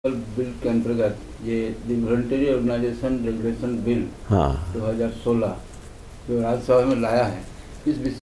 bill के अंतर्गत ये वॉलंटरी ऑर्गेनाइजेशन रेगुलेशन बिल 2016 जो राज्यसभा में लाया है, इस विषय